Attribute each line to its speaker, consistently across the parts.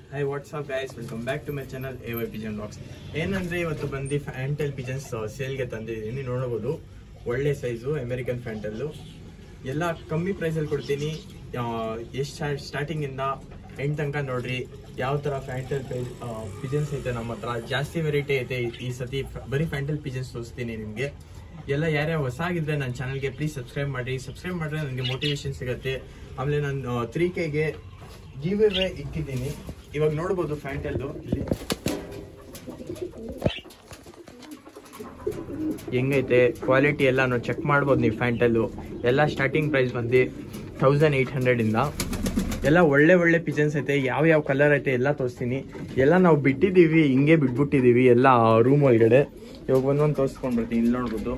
Speaker 1: Hi, what's up guys? Welcome back to my channel AY Pigeon Vlogs. ಏನಂದ್ರೆ ಇವತ್ತು ಬಂದು fantail pigeons ಸೇಲ್ಗೆ ತಂದಿದ್ದೀನಿ. ನೋಡಬಹುದು ಒಳ್ಳೆ ಸೈಜು ಅಮೆರಿಕನ್ ಫ್ಯಾಂಟಲ್ ಎಲ್ಲ ಕಮ್ಮಿ ಪ್ರೈಸ್ ಅಲ್ಲಿ ಕೊಡ್ತೀನಿ. ಎಷ್ಟು ಸ್ಟಾರ್ಟಿಂಗ್ ಇಂದ ಎಂಡ್ ತನಕ ನೋಡ್ರಿ. ಯಾವ ತರ ಫ್ಯಾಂಟಲ್ ಪಿಜನ್ಸ್ ಐತೆ ನಮ್ಮ ಹತ್ರ, ಜಾಸ್ತಿ ವೆರೈಟಿ ಐತೆ. ಈ ಸತಿ ಬರೀ ಫ್ಯಾಂಟಲ್ ಪಿಜನ್ಸ್ ತೋರಿಸ್ತೀನಿ ನಿಮ್ಗೆ. ಎಲ್ಲ ಯಾರ್ಯಾರು ಹೊಸ ಆಗಿದ್ರೆ ನನ್ನ ಚಾನಲ್ಗೆ ಪ್ಲೀಸ್ ಸಬ್ಸ್ಕ್ರೈಬ್ ಮಾಡಿದ್ರೆ ನನಗೆ ಮೋಟಿವೇಶನ್ ಸಿಗುತ್ತೆ. ಆಮೇಲೆ ನಾನು 3Kಗೆ ಗಿವ್ ಅವೇ ಇಟ್ಟಿದ್ದೀನಿ. ಇವಾಗ ನೋಡ್ಬೋದು ಫ್ಯಾಂಟಲ್ ಇಲ್ಲಿ ಹೆಂಗೈತೆ, ಕ್ವಾಲಿಟಿ ಎಲ್ಲ ಚೆಕ್ ಮಾಡ್ಬೋದು ನೀವು. ಫ್ಯಾಂಟಲ್ ಎಲ್ಲ ಸ್ಟಾರ್ಟಿಂಗ್ ಪ್ರೈಸ್ ಬಂದು 1800 ಇಂದ ಎಲ್ಲ ಒಳ್ಳೆ ಪಿಜನ್ಸ್ ಐತೆ. ಯಾವ ಕಲರ್ ಐತೆ ಎಲ್ಲ ತೋರಿಸ್ತೀನಿ. ಎಲ್ಲ ನಾವು ಬಿಟ್ಟಿದ್ದೀವಿ, ಹಿಂಗೆ ಬಿಟ್ಬಿಟ್ಟಿದ್ದೀವಿ ಎಲ್ಲ ರೂಮ್ ಒಳಗಡೆ. ಇವಾಗ ಒಂದೊಂದು ತೋರಿಸ್ಕೊಂಡು ಬರ್ತೀನಿ. ಇಲ್ಲಿ ನೋಡ್ಬೋದು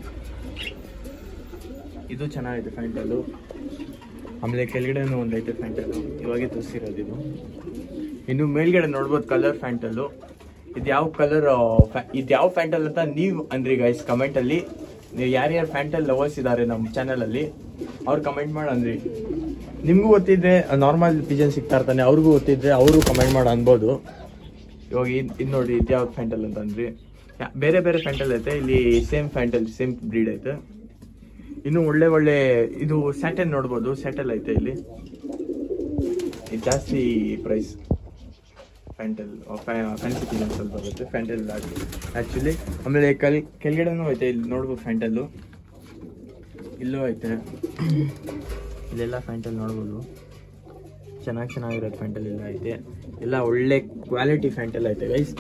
Speaker 1: ಇದು ಚೆನ್ನಾಗೈತೆ ಫ್ಯಾಂಟಲ್. ಆಮೇಲೆ ಕೆಳಗಡೆನೂ ಒಂದೈತೆ ಫ್ಯಾಂಟಲ್, ಇವಾಗೆ ತೋರಿಸಿರೋದು ಇದು. ಇನ್ನು ಮೇಲ್ಗಡೆ ನೋಡ್ಬೋದು ಕಲರ್ ಫ್ಯಾಂಟಲ್. ಇದು ಯಾವ ಫ್ಯಾಂಟಲ್ ಅಂತ ನೀವು ಅಂದ್ರಿ ಗೈಸ್ ಕಮೆಂಟ್ ಅಲ್ಲಿ. ನೀವು ಯಾರ್ಯಾರು ಫ್ಯಾಂಟಲ್ ಲವರ್ಸ್ ಇದ್ದಾರೆ ನಮ್ಮ ಚಾನಲ್ ಅಲ್ಲಿ ಅವ್ರು ಕಮೆಂಟ್ ಮಾಡಿ ಅಂದ್ರಿ. ನಿಮ್ಗೂ ಗೊತ್ತಿದ್ರೆ ನಾರ್ಮಲ್ ಪಿಜನ್ ಸಿಗ್ತಾ ಇರ್ತಾನೆ, ಅವ್ರಿಗೂ ಗೊತ್ತಿದ್ರೆ ಅವರು ಕಮೆಂಟ್ ಮಾಡಿ ಅನ್ಬೋದು. ಇವಾಗ ಇದು ನೋಡಿ, ಇದು ಯಾವ ಫ್ಯಾಂಟಲ್ ಅಂತ ಅಂದ್ರಿ. ಬೇರೆ ಫ್ಯಾಂಟಲ್ ಐತೆ ಇಲ್ಲಿ. ಸೇಮ್ ಫ್ಯಾಂಟಲ್, ಸೇಮ್ ಬ್ರೀಡ್ ಐತೆ. ಇನ್ನು ಒಳ್ಳೆ ಇದು ಸ್ಯಾಟಲ್ ನೋಡ್ಬೋದು. ಸ್ಯಾಟಲ್ ಐತೆ ಇಲ್ಲಿ. ಇದು ಜಾಸ್ತಿ ಪ್ರೈಸ್ ಫ್ಯಾಂಟಲ್, ಫ್ಯಾನ್ಸಿ ಪಿಜನ್ಸ್ ಅಲ್ಲಿ ಬರುತ್ತೆ ಫ್ಯಾಂಟಲ್ ಆ್ಯಕ್ಚುಲಿ. ಆಮೇಲೆ ಕೆಳಗಡೆನೂ ಐತೆ, ಇಲ್ಲಿ ನೋಡ್ಬೋದು ಫ್ಯಾಂಟಲ್ಲು. ಇಲ್ಲೂ ಐತೆ, ಇಲ್ಲೆಲ್ಲ ಫ್ಯಾಂಟಲ್ ನೋಡ್ಬೋದು. ಚೆನ್ನಾಗಿರೋದು ಫ್ಯಾಂಟಲ್ ಎಲ್ಲ ಐತೆ. ಎಲ್ಲ ಒಳ್ಳೆ ಕ್ವಾಲಿಟಿ ಫ್ಯಾಂಟಲ್ ಐತೆ ಗೈಸ್.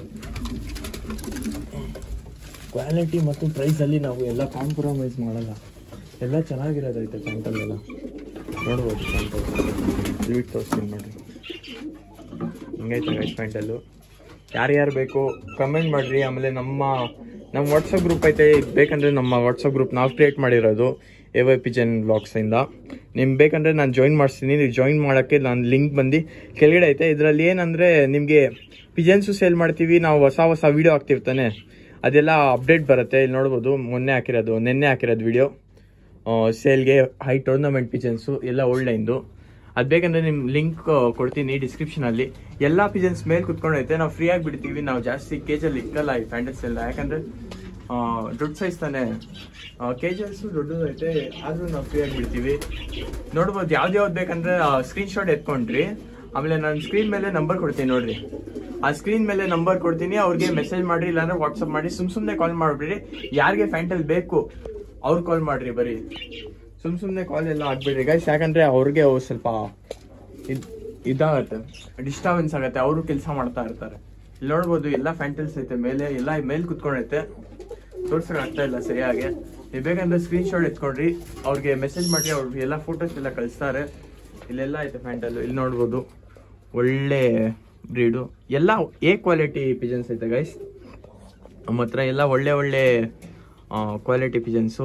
Speaker 1: ಕ್ವಾಲಿಟಿ ಮತ್ತು ಪ್ರೈಸಲ್ಲಿ ನಾವು ಎಲ್ಲ ಕಾಂಪ್ರಮೈಸ್ ಮಾಡಲ್ಲ. ಎಲ್ಲ ಚೆನ್ನಾಗಿರೋದೈತೆ ಫ್ಯಾಂಟಲ್ ಎಲ್ಲ ನೋಡ್ಬೋದು. ಫ್ಯಾಂಟಲ್ ಸ್ವೀಟ್ ತೋರಿಸ್ತೀನಿ ನೋಡಿರಿ, ಹಿಂಗೈತೆ ಗೈಸ್ ಫ್ಯಾಂಟಲ್ಲು. ಯಾರ್ಯಾರು ಬೇಕು ಕಮೆಂಟ್ ಮಾಡಿರಿ. ಆಮೇಲೆ ನಮ್ಮ ವಾಟ್ಸಪ್ ಗ್ರೂಪ್ ಐತೆ. ಬೇಕಂದರೆ ನಮ್ಮ ವಾಟ್ಸಪ್ ಗ್ರೂಪ್ ನಾವು ಕ್ರಿಯೇಟ್ ಮಾಡಿರೋದು AY ಪಿಜನ್ ವ್ಲಾಗ್ಸಿಂದ. ನಿಮ್ಗೆ ಬೇಕಂದರೆ ನಾನು ಜಾಯಿನ್ ಮಾಡಿಸ್ತೀನಿ. ನೀವು ಜಾಯಿನ್ ಮಾಡೋಕ್ಕೆ ನಾನು ಲಿಂಕ್ ಬಂದು ಕೆಳಗಡೆ ಐತೆ. ಇದರಲ್ಲಿ ಏನಂದರೆ ನಿಮಗೆ ಪಿಜನ್ಸು ಸೇಲ್ ಮಾಡ್ತೀವಿ ನಾವು, ಹೊಸ ವೀಡಿಯೋ ಹಾಕ್ತಿರ್ತಾನೆ, ಅದೆಲ್ಲ ಅಪ್ಡೇಟ್ ಬರುತ್ತೆ. ಇಲ್ಲಿ ನೋಡ್ಬೋದು ನಿನ್ನೆ ಹಾಕಿರೋದು ವೀಡಿಯೋ ಸೇಲ್ಗೆ. ಹೈ ಟೂರ್ನಮೆಂಟ್ ಪಿಜನ್ಸು ಎಲ್ಲ ಒಳ್ಳೆಯದು. ಅದು ಬೇಕಂದರೆ ನಿಮ್ಮ ಲಿಂಕ್ ಕೊಡ್ತೀನಿ ಡಿಸ್ಕ್ರಿಪ್ಷನಲ್ಲಿ. ಎಲ್ಲ ಪಿಜನ್ಸ್ ಮೇಲೆ ಕುತ್ಕೊಂಡೈತೆ. ನಾವು ಫ್ರೀಯಾಗಿ ಬಿಡ್ತೀವಿ. ನಾವು ಜಾಸ್ತಿ ಕೇಜಲ್ಲಿ ಇಕ್ಕಲ್ಲ ಈ ಫ್ಯಾಂಟಲ್ಸ್ ಎಲ್ಲ, ಯಾಕಂದರೆ ದೊಡ್ಡ ಸೈಜ್ ತಾನೆ. ಕೇಜಲ್ಸು ದೊಡ್ಡದೈತೆ, ಆದರೂ ನಾವು ಫ್ರೀಯಾಗಿ ಬಿಡ್ತೀವಿ. ನೋಡ್ಬೋದು ಯಾವ್ದು ಬೇಕಂದ್ರೆ ಸ್ಕ್ರೀನ್ಶಾಟ್ ಎತ್ಕೊಂಡ್ರಿ. ಆಮೇಲೆ ನಾನು ಸ್ಕ್ರೀನ್ ಮೇಲೆ ನಂಬರ್ ಕೊಡ್ತೀನಿ ನೋಡ್ರಿ. ಆ ಸ್ಕ್ರೀನ್ ಮೇಲೆ ನಂಬರ್ ಕೊಡ್ತೀನಿ, ಅವ್ರಿಗೆ ಮೆಸೇಜ್ ಮಾಡ್ರಿ, ಇಲ್ಲಾಂದ್ರೆ ವಾಟ್ಸಪ್ ಮಾಡಿ. ಸುಮ್ಮನೆ ಕಾಲ್ ಮಾಡ್ಬಿಡ್ರಿ. ಯಾರಿಗೆ ಫ್ಯಾಂಟಲ್ ಬೇಕು ಅವ್ರು ಕಾಲ್ ಮಾಡ್ರಿ. ಬರೀ ಸುಮ್ಮನೆ ಕಾಲ್ ಎಲ್ಲ ಆಗ್ಬಿಡ್ರಿ ಗೈಸ್, ಯಾಕಂದ್ರೆ ಅವ್ರಿಗೆ ಸ್ವಲ್ಪ ಇದಾಗತ್ತೆ, ಡಿಸ್ಟರ್ಬೆನ್ಸ್ ಆಗುತ್ತೆ. ಅವರು ಕೆಲಸ ಮಾಡ್ತಾ ಇರ್ತಾರೆ. ಇಲ್ಲಿ ನೋಡ್ಬೋದು ಎಲ್ಲ ಫ್ಯಾಂಟಲ್ಸ್ ಐತೆ ಮೇಲೆ, ಎಲ್ಲ ಮೇಲೆ ಕುತ್ಕೊಂಡೈತೆ. ತೋರ್ಸಕ್ ಆಗ್ತಾ ಇಲ್ಲ ಸರಿಯಾಗಿ. ನೀವು ಬೇಕಂದ್ರೆ ಸ್ಕ್ರೀನ್ಶಾಟ್ ಎತ್ಕೊಂಡ್ರಿ, ಅವ್ರಿಗೆ ಮೆಸೇಜ್ ಮಾಡ್ರಿ, ಅವ್ರಿಗೆ ಎಲ್ಲ ಫೋಟೋಸ್ ಎಲ್ಲ ಕಳಿಸ್ತಾರೆ. ಇಲ್ಲೆಲ್ಲ ಐತೆ ಫ್ಯಾಂಟಲ್. ಇಲ್ಲಿ ನೋಡ್ಬೋದು ಒಳ್ಳೆ ಬ್ರೀಡು, ಎಲ್ಲ ಕ್ವಾಲಿಟಿ ಪಿಜನ್ಸ್ ಐತೆ ಗೈಸ್ ನಮ್ಮ ಹತ್ರ. ಎಲ್ಲ ಒಳ್ಳೆ ಕ್ವಾಲಿಟಿ ಪಿಜನ್ಸು.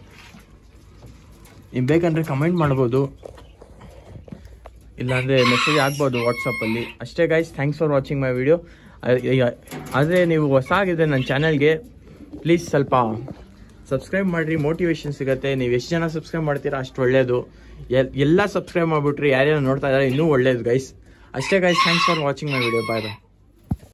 Speaker 1: ನೀವು ಬೇಕಂದ್ರೆ ಕಮೆಂಟ್ ಮಾಡ್ಬೋದು, ಇಲ್ಲಾಂದರೆ ಮೆಸೇಜ್ ಆಗ್ಬೋದು ವಾಟ್ಸಪ್ಪಲ್ಲಿ. ಅಷ್ಟೇ guys. Thanks for watching my video. ಆದರೆ ನೀವು ಹೊಸ ಆಗಿದ್ರೆ ನನ್ನ ಚಾನಲ್ಗೆ ಪ್ಲೀಸ್ ಸ್ವಲ್ಪ ಸಬ್ಸ್ಕ್ರೈಬ್ ಮಾಡಿರಿ, ಮೋಟಿವೇಶನ್ ಸಿಗುತ್ತೆ. ನೀವು ಎಷ್ಟು ಜನ ಸಬ್ಸ್ಕ್ರೈಬ್ ಮಾಡ್ತೀರಾ ಅಷ್ಟು ಒಳ್ಳೆಯದು. ಎಲ್ಲ ಸಬ್ಸ್ಕ್ರೈಬ್ ಮಾಡಿಬಿಟ್ರಿ, ಯಾರ್ಯಾರು ನೋಡ್ತಾ ಇದ್ದಾರೆ ಇನ್ನೂ ಒಳ್ಳೇದು ಗೈಸ್. ಅಷ್ಟೇ guys. Thanks for watching my video. Bye.